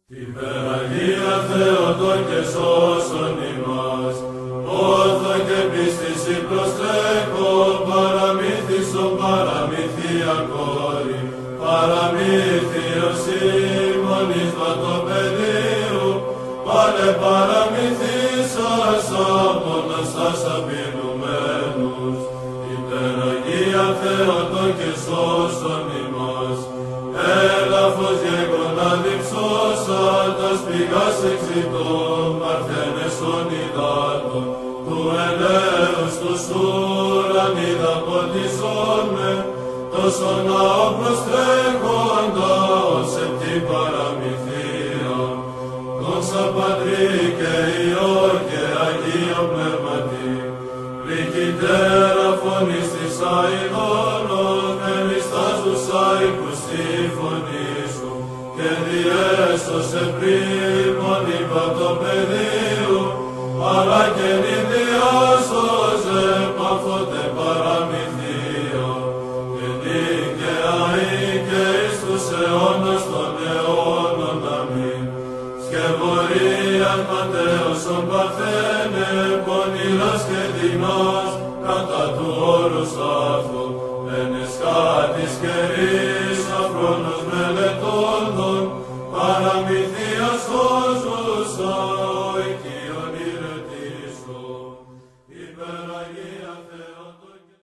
Υπεραγία Θεότο και σώσον ημάς, όρθα και πίστης προστρέχω, παραμύθισον παραμυθία κόρη, παραμύθιος ημών εις βατοπεδίου, πάλε παραμυθίσας απόνας τας απειλουμένους. Υπεραγία Θεότο και σώσον ημάς, έλαφος γεγονά διψώσα, τας πηγάς εξητών, παρθένες των υδάτων, του ελέους τους ουρανίδα ποτισόν με, τόσο ναό προστρέχοντα ως επτή παραμυθία, δόξα Πατρί και Υιό και Αγίο Πνεύματι, πρικητέρα φωνής της αηδόνων, ενιστάζουσα οίκους τη φωνή σου, και διέσωσε πρίμον υπατοπεδίου, αλλά και νηδιάσωσε παύωτε παραμυθία, και δίκαια και εις τους αιώνας των αιώνων. Αμήν. Σκευωρίας ματέωσον παρθένε, πονηράς και δεινάς, κατά του όρους αυτού, εν εσκάτης και